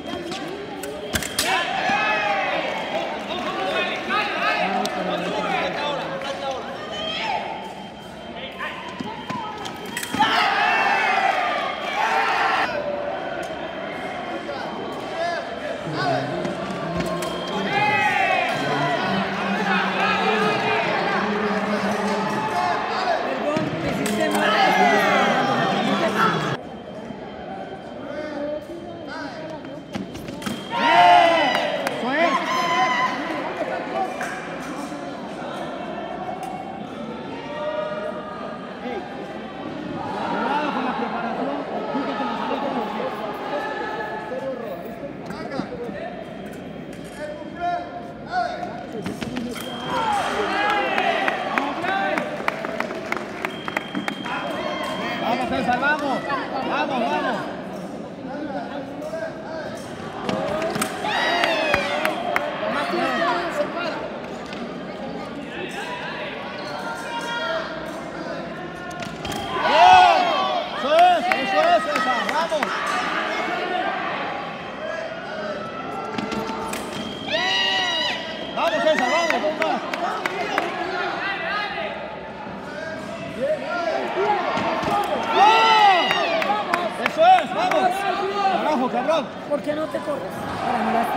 ¿Por qué no te corres? Para mirarte.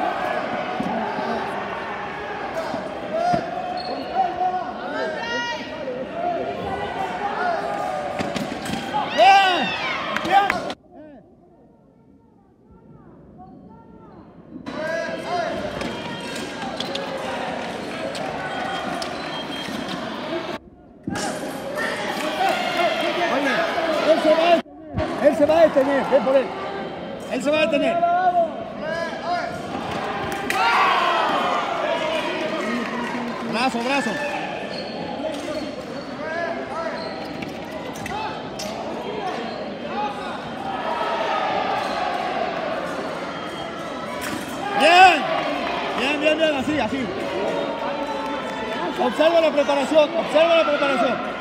¡Bien! ¡Bien! Oye, él se va a detener, ven por él. Él se va a detener. Brazo, brazo. Bien. Bien, bien, bien, así, así. Observa la preparación, observa la preparación.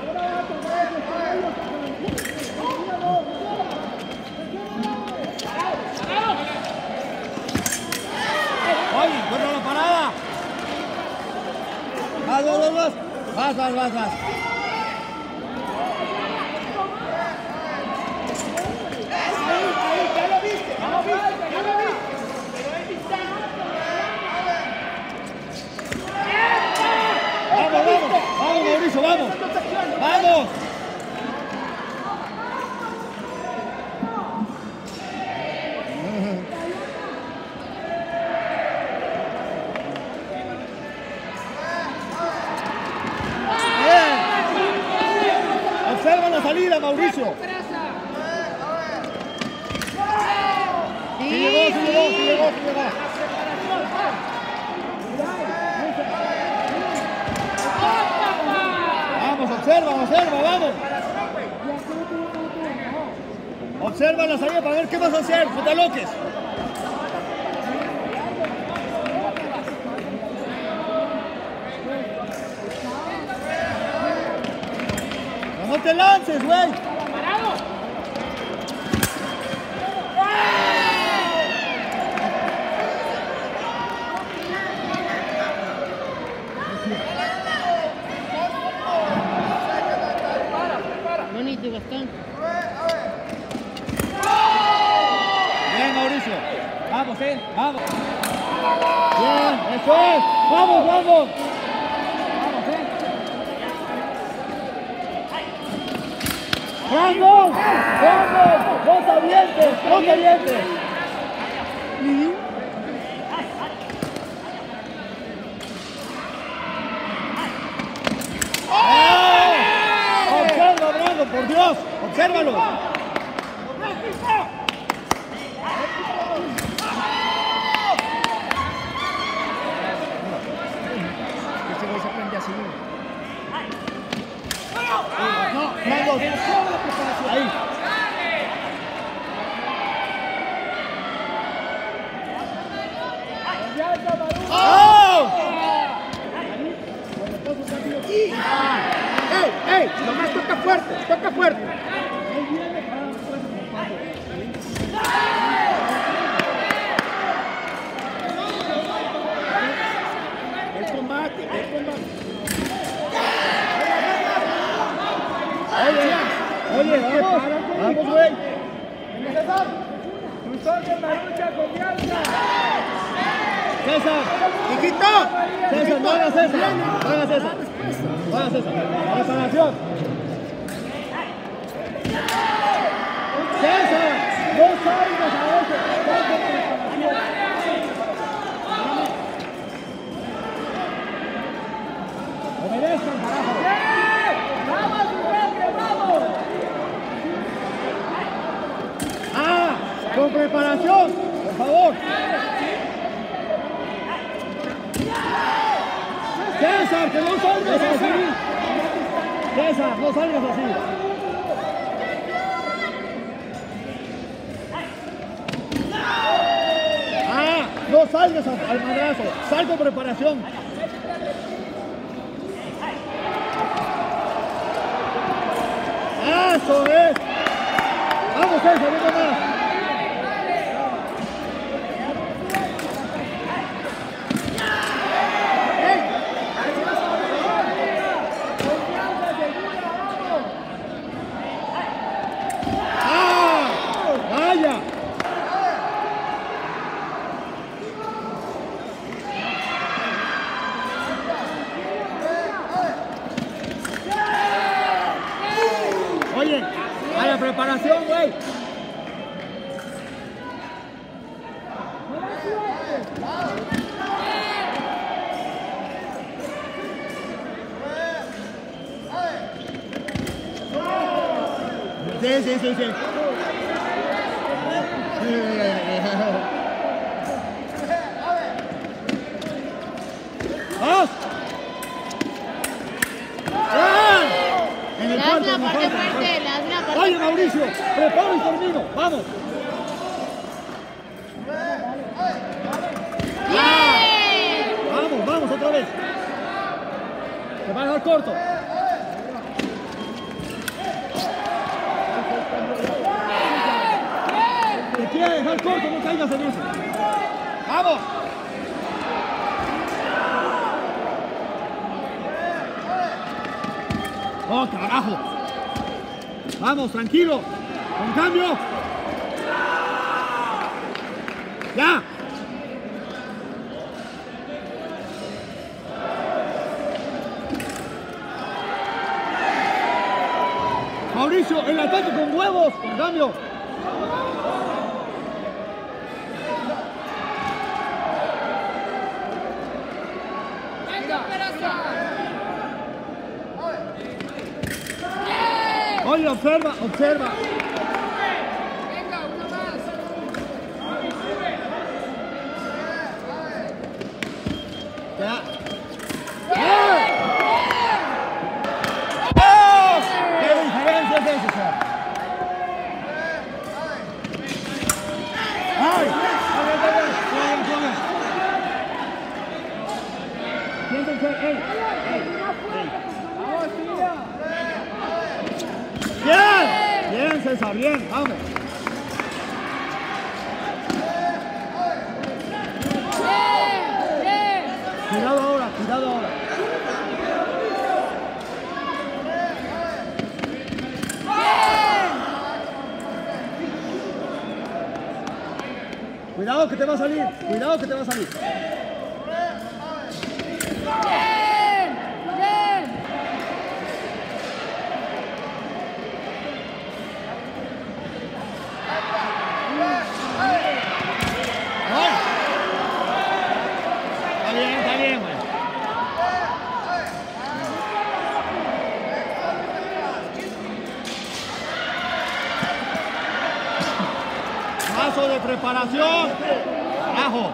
Oye, encuentra la parada. Vas, vas, vas, vas. Vas, vas, vas, vas. Ya lo viste, ya lo viste, ya lo viste. Vamos, vamos. Vamos, Mauricio, vamos. Vamos. Observa la salida, Mauricio. Sí llegó, sí llegó, sí llegó, sí llegó. Vamos, observa, observa, vamos. Observa la salida para ver qué vas a hacer, no te aloques. No te lances, güey. Bonito, Gastón. Bien, Mauricio. Vamos, vamos. Bien, eso es. Vamos, vamos. ¡Vamos! ¡Vamos! ¡No te avientes! ¡No te avientes! ¡Observa, Brando! ¡Por Dios! ¡Obsérvalo! Este güey se aprende así. No, Brando. Ahí. ¡Oh! ¡Ey! ¡Ey! Nomás toca fuerte, toca fuerte. César. Hijito. César, no hagas eso. No hagas eso. No hagas eso. Preparación. César, no salgas a eso. Obedezcan, carajo. ¡Vamos, Silvestre, vamos! Ah, con preparación, por favor. César, que no salgas así. César, no salgas así. Ah, no salgas al madrazo. Sal con preparación. ¡Eso es! ¡Vamos, César, venga más! ¡Ah! ¡Vaya! Oye, a la preparación, güey. Sí. ¡Vamos! En el cuarto, en el cuarto. Oye, Mauricio, preparo y termino. Vamos. Vamos, otra vez. Te va a dejar corto. Te quiere dejar corto, no caigas en eso. ¡Vamos! ¡Oh, carajo! Vamos, tranquilo. Con cambio. ¡Ya! Mauricio, el ataque con huevos. Con cambio. Oye, observa. Venga, uno más. Ya. ¡Oh! ¡Qué diferencia es eso, César! ¡Ay! Siéntense, ¡ey! Bien, César, bien, vamos. Cuidado ahora. Cuidado que te va a salir. Está bien, güey. Paso de preparación. Carajo.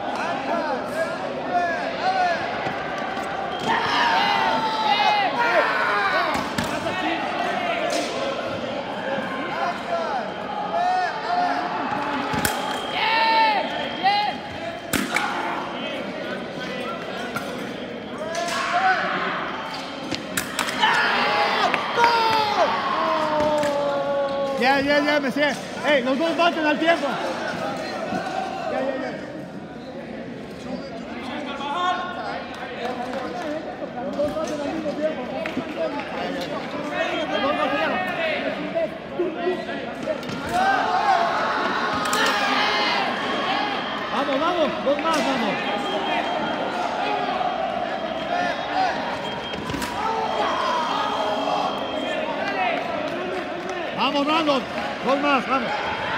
Ya, me sé. Ey, los dos baten al tiempo. Ya. Los dos baten al mismo tiempo. Los dos baten. Vamos, dos más, vamos. Vamos, Brandon. Dos más, vamos.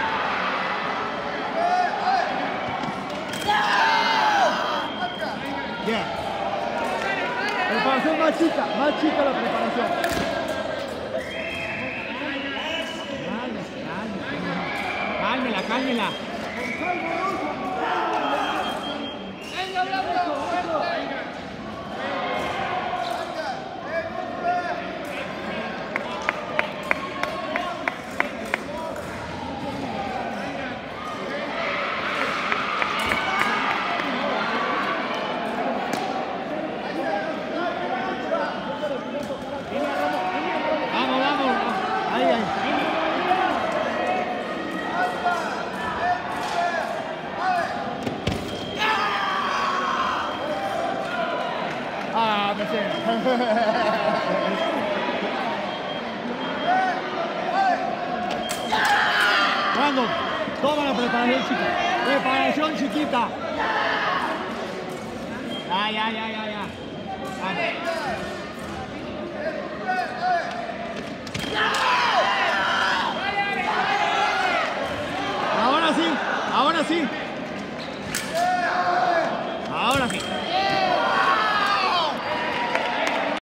Bien. Preparación más chica la preparación. Cálmela, cálmela. Venga, Blanco, fuerte. Vamos, vamos. Ahí, ahí. Ah, me sé. Brandon, toma la preparación chica. Preparación chiquita. Ya. Ahora sí.